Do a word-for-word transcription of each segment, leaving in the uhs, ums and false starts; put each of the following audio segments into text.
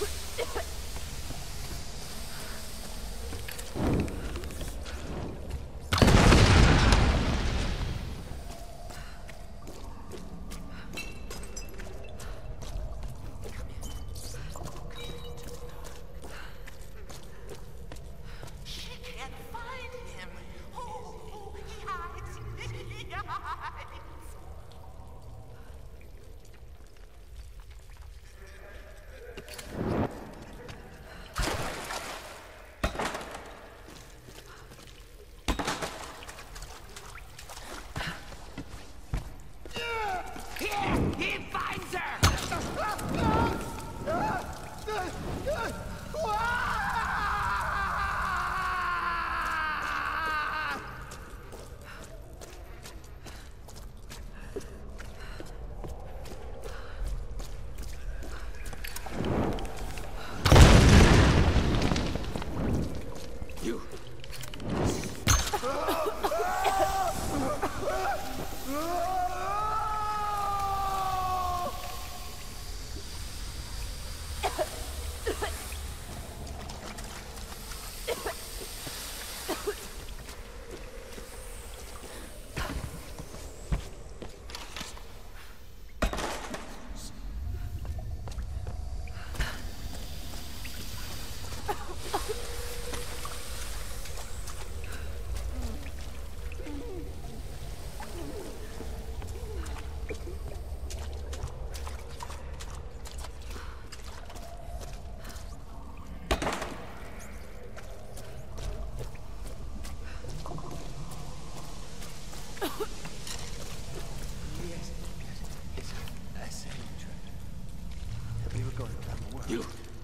You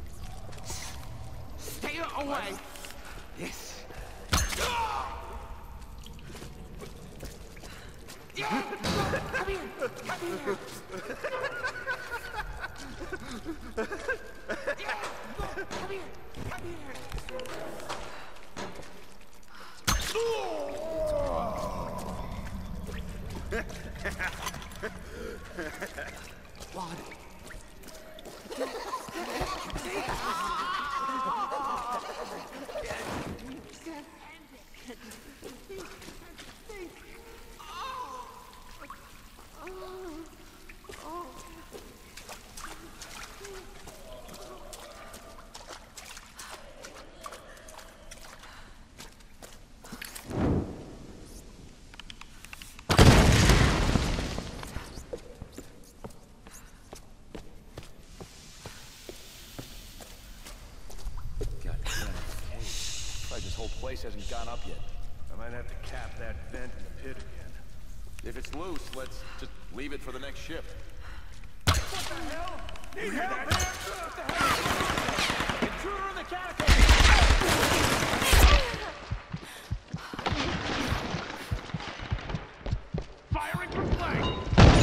stay away. Yes. Yeah. Come here. Come here. Yeah. Come here. Come here. What? Place hasn't gone up yet. I might have to cap that vent in the pit again. If it's loose, let's just leave it for the next ship. What the hell? Need help here? What the hell? Intruder in the catacomb! Firing from flank!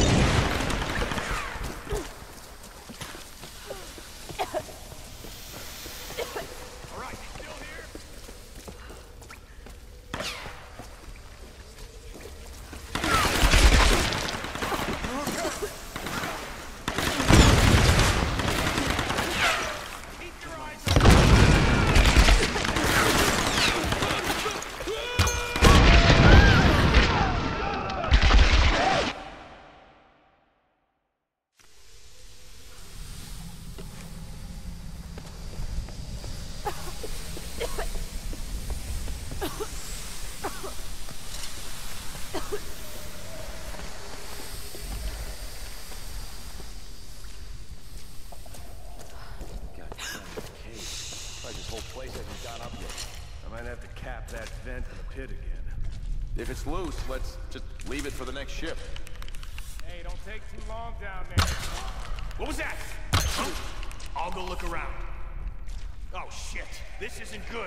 If it's loose, let's just leave it for the next ship. Hey, don't take too long down there. What was that? I'll go look around. Oh, shit. This isn't good.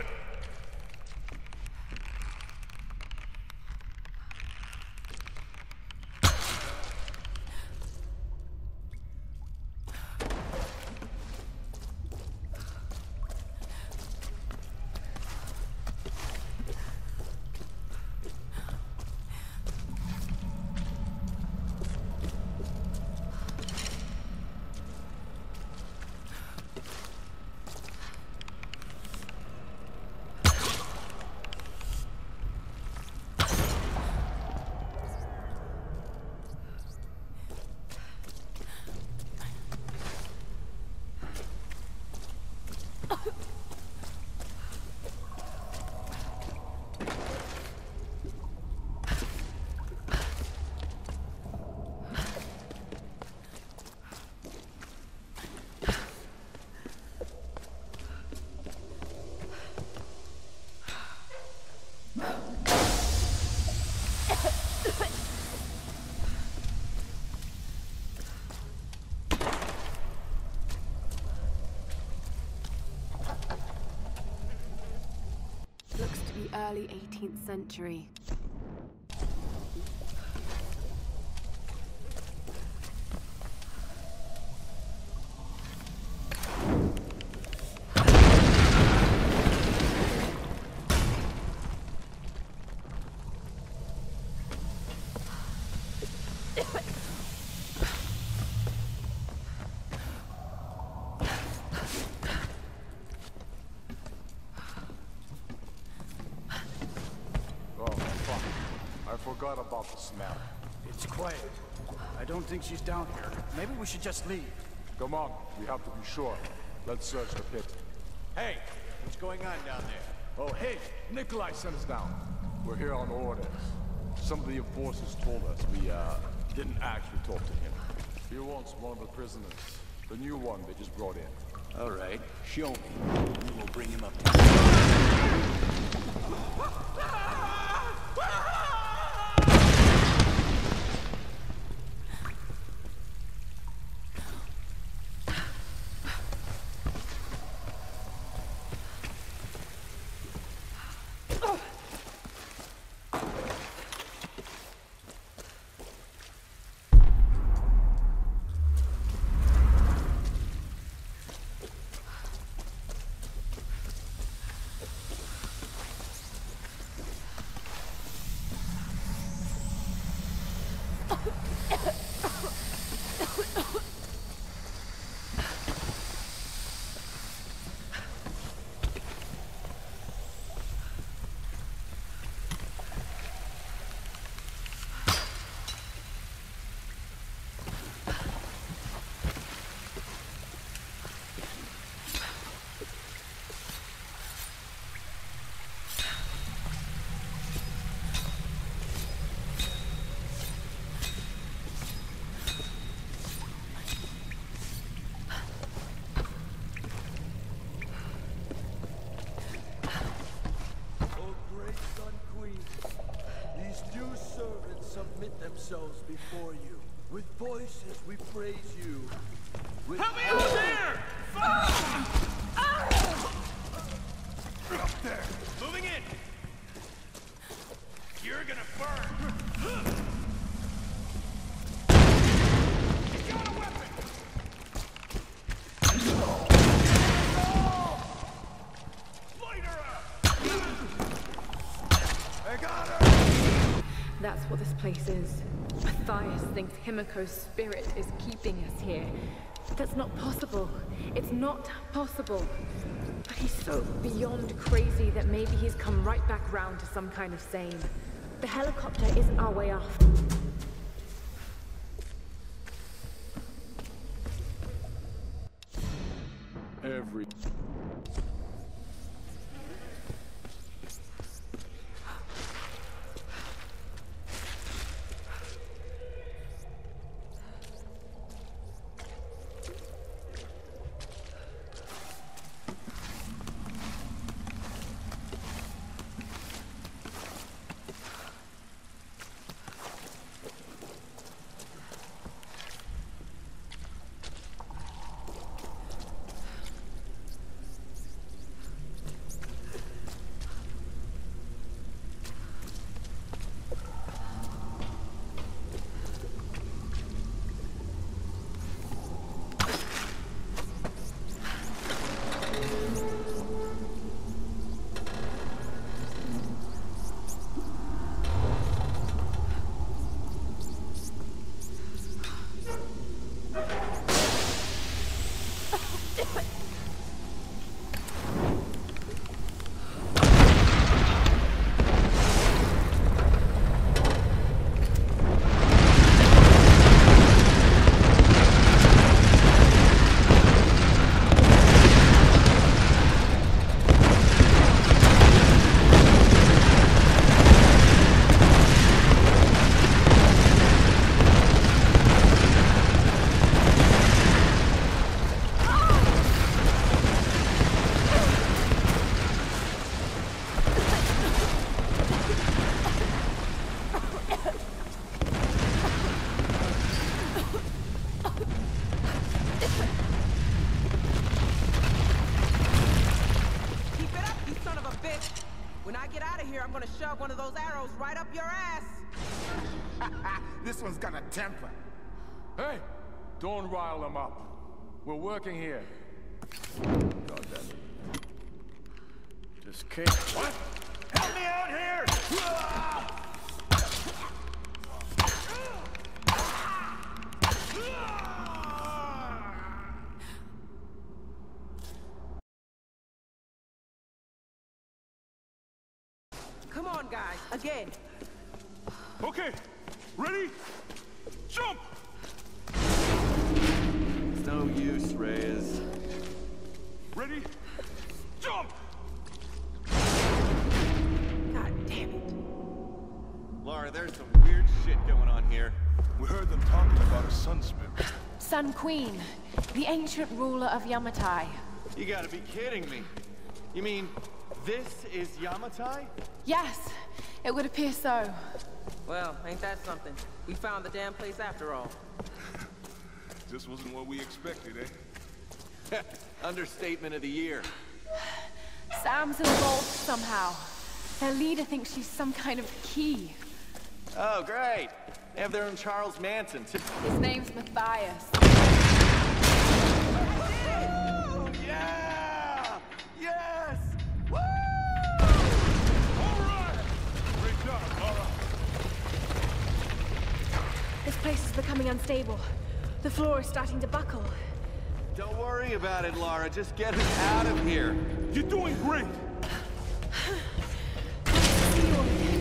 early eighteenth century. Forgot about the smell. It's quiet. I don't think she's down here. Maybe we should just leave. Come on, we have to be sure. Let's search the pit. Hey, what's going on down there? Oh, hey, Nikolai sent us down. We're here on orders. Some of the enforcers told us we, uh, didn't actually talk to him. He wants one of the prisoners. The new one they just brought in. All right, show me. We will bring him up to themselves before you. With voices we praise you. With help me up there! Up there! Moving in! You're gonna burn! He's got a weapon! Light her up! I got her! That's what this place is. Matthias thinks Himiko's spirit is keeping us here. That's not possible. It's not possible. But he's so beyond crazy that maybe he's come right back round to some kind of sane. The helicopter isn't our way off. Every... I'm gonna shove one of those arrows right up your ass. This one's got a temper. Hey, don't rile them up. We're working here. God damn it. Just kidding. What? Help me out here! Come on, guys, again. Okay, ready? Jump! It's no use, Reyes. Ready? Jump! God damn it. Lara, there's some weird shit going on here. We heard them talking about a sun spirit. Sun Queen, the ancient ruler of Yamatai. You gotta be kidding me. You mean, this is Yamatai? Yes, it would appear so. Well, ain't that something? We found the damn place after all. This wasn't what we expected, eh? Understatement of the year. Sam's involved somehow. Their leader thinks she's some kind of key. Oh, great. They have their own Charles Manson, too. His name's Matthias. Oh, yeah! Yes! Woo! All right! Great job, Lara. This place is becoming unstable. The floor is starting to buckle. Don't worry about it, Lara. Just get us out of here. You're doing great! See you all again.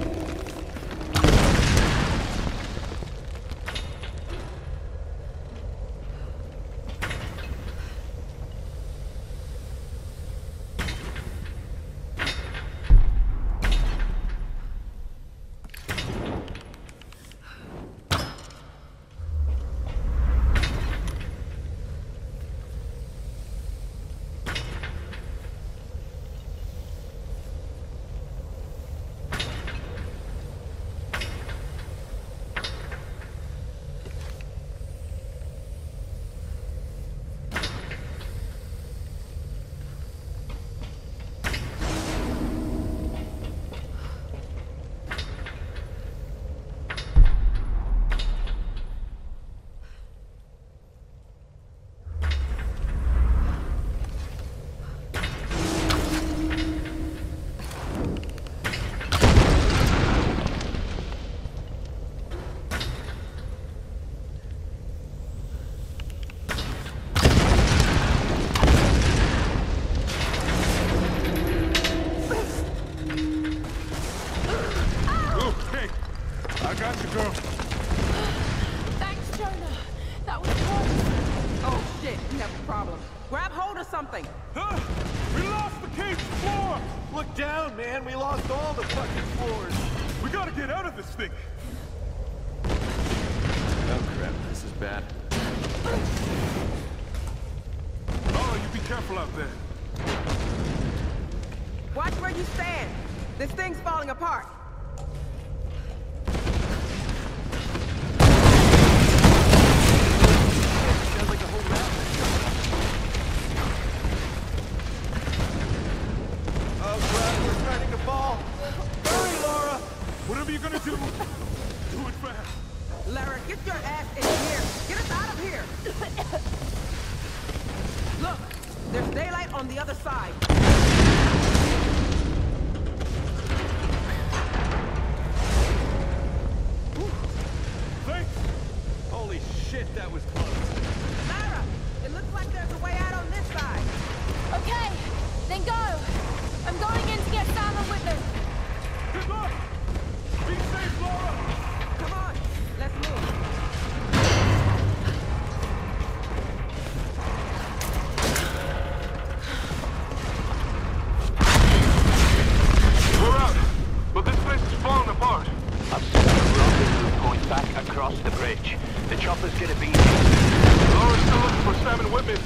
something. Huh? We lost the cage floor! Look down, man. We lost all the fucking floors. We gotta get out of this thing. Oh, crap. This is bad. Oh, you be careful out there. Watch where you stand. This thing's falling apart. Sounds like the whole map. Oh, crap. We're starting to fall. Hurry, Lara! Whatever you're gonna do, do it fast. Lara, get your ass in here. Get us out of here. Look, there's daylight on the other side. Thanks. Holy shit, that was close. Lara, it looks like there's a way out on this side. Okay, then go. I'm going in to get Sam and Whitman. Good luck. Be safe, Lara. Come on, let's move. We're out, but this place is falling apart. I've set a rendezvous point back across the bridge. The chopper's gonna be... Lara's still looking for Sam and Whitman.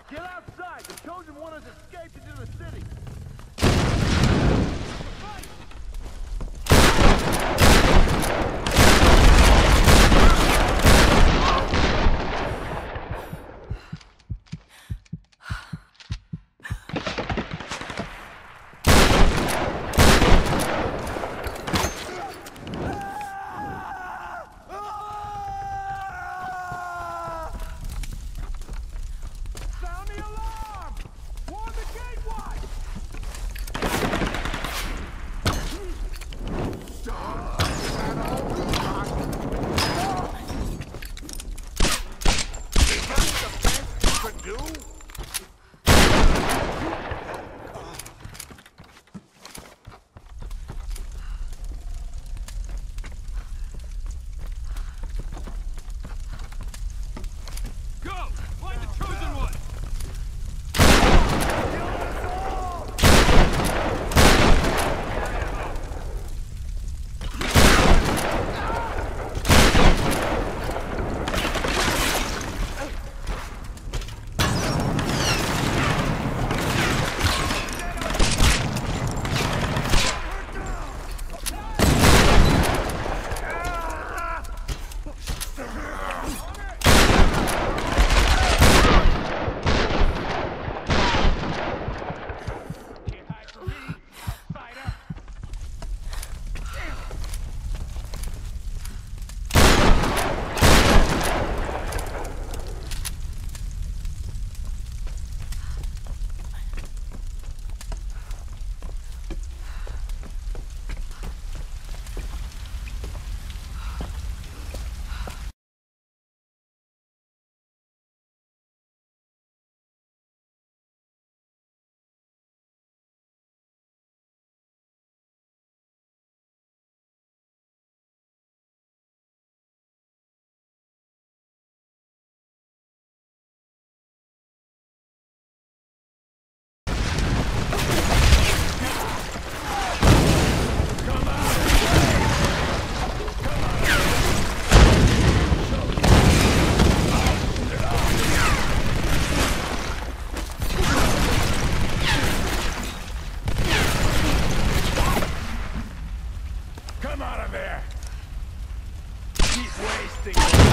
Get outside! The Chosen One has escaped into the city! Come out of there! Keep wasting